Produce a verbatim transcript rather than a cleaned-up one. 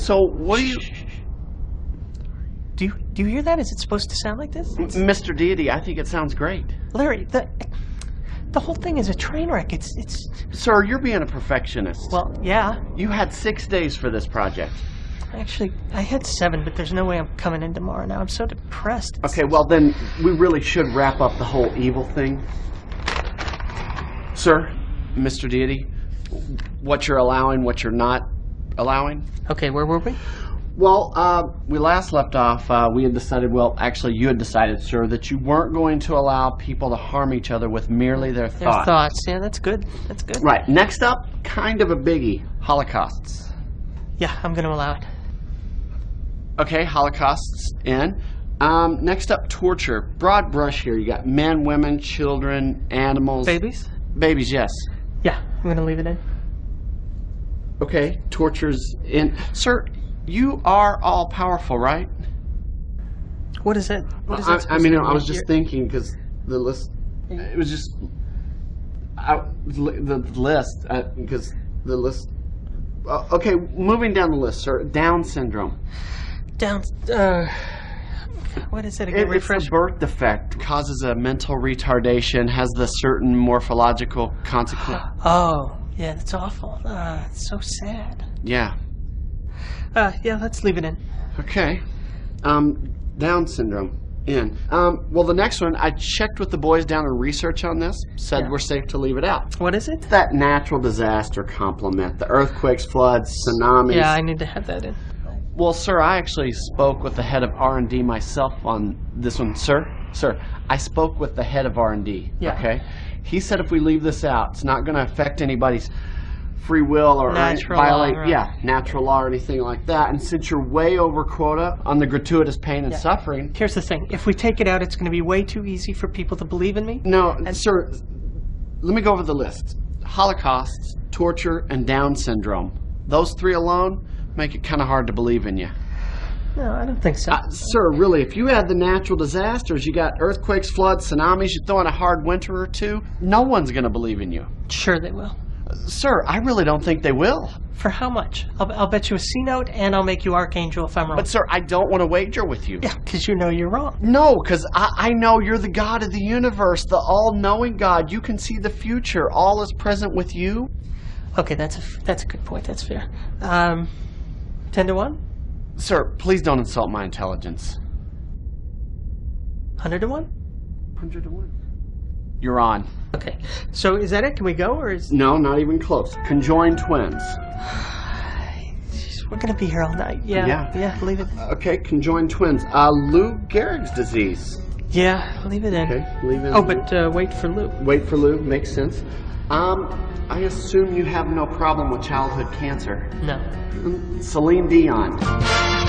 So, what do you... Do you, do you hear that? Is it supposed to sound like this? Mister Deity, I think it sounds great. Larry, the, the whole thing is a train wreck. It's, it's... Sir, you're being a perfectionist. Well, yeah. You had six days for this project. Actually, I had seven, but there's no way I'm coming in tomorrow now. I'm so depressed. It's... Okay, well then, we really should wrap up the whole evil thing. Sir, Mister Deity, what you're allowing, what you're not allowing. Okay, where were we? Well, uh, we last left off, uh, we had decided, well, actually you had decided, sir, that you weren't going to allow people to harm each other with merely their Their thoughts. thoughts, yeah, that's good. That's good. Right, next up, kind of a biggie, holocausts. Yeah, I'm going to allow it. Okay, holocausts in. Um, next up, torture. Broad brush here. You got men, women, children, animals. Babies? Babies, yes. Yeah, I'm going to leave it in. Okay, torture's in. Sir, you are all powerful, right? What is it? What is I, that I mean, to I was mean? just thinking because the list, it was just, I, the, the list, because the list, uh, okay, moving down the list, sir. Down syndrome. Down, uh, what is it again? It, it's Refresh. a birth defect, causes a mental retardation, has the certain morphological consequence. Oh, yeah, that's awful. Uh, it's so sad. Yeah. Uh, yeah, let's leave it in. Okay. Um, Down syndrome. In. Um, well, the next one, I checked with the boys down in research on this, said Yeah. we're safe to leave it out. What is it? That natural disaster complement, the earthquakes, floods, tsunamis. Yeah, I need to have that in. Well, sir, I actually spoke with the head of R and D myself on this one. Sir, sir, I spoke with the head of R and D, Yeah. okay? He said if we leave this out, it's not going to affect anybody's free will or Natural violate, law, right. yeah, natural law or anything like that. And since you're way over quota on the gratuitous pain and Yeah. suffering... Here's the thing. If we take it out, it's going to be way too easy for people to believe in me. No, And- sir, let me go over the list. Holocausts, torture, and Down syndrome. Those three alone make it kind of hard to believe in you. No, I don't think so. Uh, sir, really, if you had the natural disasters, you got earthquakes, floods, tsunamis, you throw in a hard winter or two, no one's going to believe in you. Sure they will. Uh, sir, I really don't think they will. For how much? I'll, I'll bet you a C note, and I'll make you Archangel if I'm wrong. But, sir, I don't want to wager with you. Yeah, because you know you're wrong. No, because I, I know you're the God of the universe, the all-knowing God. You can see the future. All is present with you. Okay, that's a, that's a good point. That's fair. Um, ten to one? Sir, please don't insult my intelligence. Hundred to one? Hundred to one. You're on. Okay. So is that it? Can we go, or is... No, not even close. Conjoined twins. Jeez, we're going to be here all night. Yeah. Yeah. Yeah, leave it. Okay, conjoined twins. Uh, Lou Gehrig's disease. Yeah, leave it in. Okay, leave it. Oh, but uh, wait for Lou. Wait for Lou. Makes sense. Um, I assume you have no problem with childhood cancer. No. Celine Dion.